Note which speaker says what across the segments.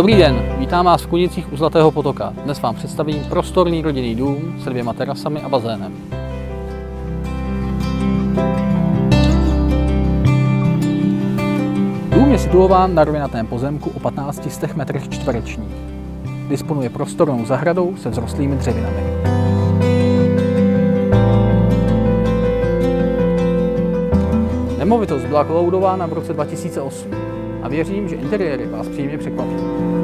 Speaker 1: Dobrý den, vítám vás v Kunicích u Zlatého potoka. Dnes vám představím prostorný rodinný dům se 2 terasami a bazénem. Dům je situován na rovinatém pozemku o 1500 metrech čtverečních. Disponuje prostornou zahradou se vzrostlými dřevinami. Nemovitost byla kolaudována v roce 2008 a věřím, že interiéry vás příjemně překvapí.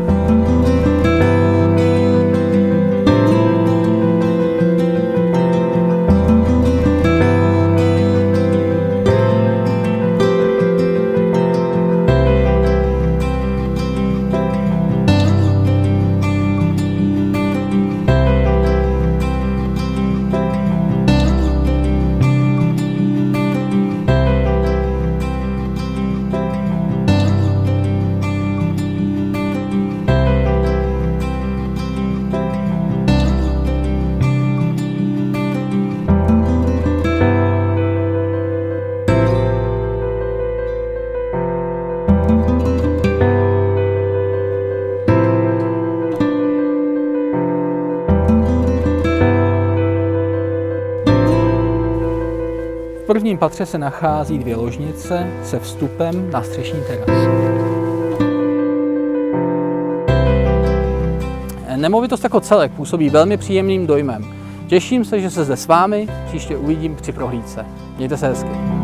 Speaker 1: V prvním patře se nachází 2 ložnice se vstupem na střešní teras. Nemovitost jako celek působí velmi příjemným dojmem. Těším se, že se zde s vámi příště uvidím při prohlídce. Mějte se hezky.